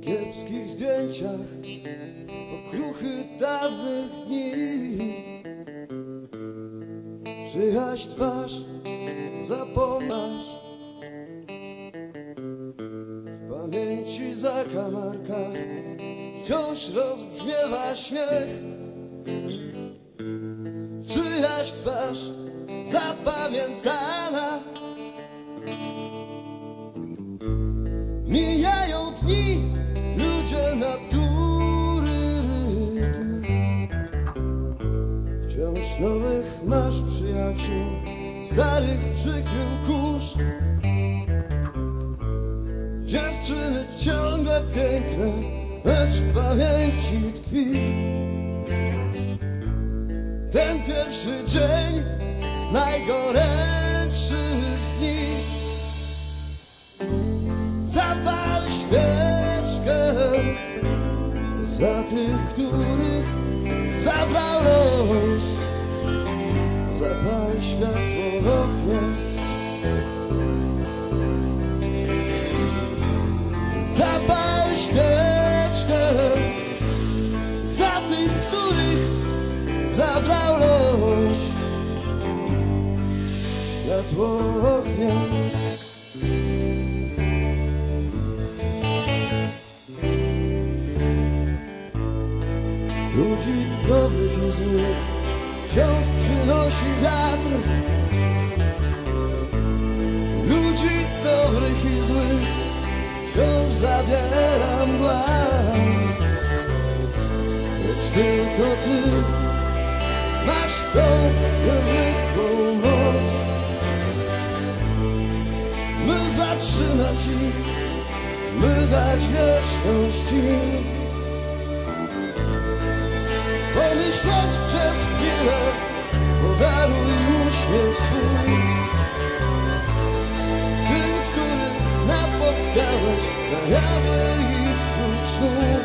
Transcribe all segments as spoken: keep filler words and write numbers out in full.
kiepskich zdjęciach okruchy dawnych dni. Czyjaś twarz zapominasz, w pamięci zakamarkach wciąż rozbrzmiewa śmiech. Czyjaś twarz zapamiętana. Mijają dni, ludzie natury rytm. Wciąż nowych masz przyjaciół, starych przykrył kurz. Dziewczyny ciągle piękne, lecz w pamięci tkwi ten pierwszy dzień, najgorętszy z dni. Zapal świeczkę za tych, których zabrał los. Zapal światło w oknie. Zapal świeczkę za tych, których zabrał los. Światło w oknie. Ludzi dobrych i złych wciąż przynosi wiatr. Ludzi dobrych i złych wciąż zabiera mgła. Lecz tylko ty masz tą niezwykłą moc, by zatrzymać ich, by dać wieczność im. Pomyśleć przez chwilę, podaruj uśmiech swój tym, których napotkałeś na jawie i wśród snu.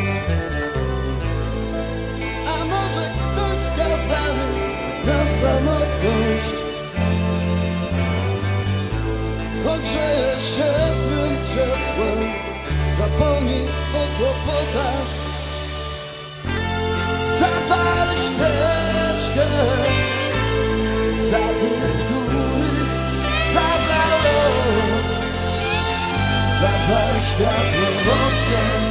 A może ktoś skazany na samotność ogrzeje się twym ciepłem, zapomnij o kłopotach. Zapal świeczkę za tych, których zabrał los. Zapal światło w oknie.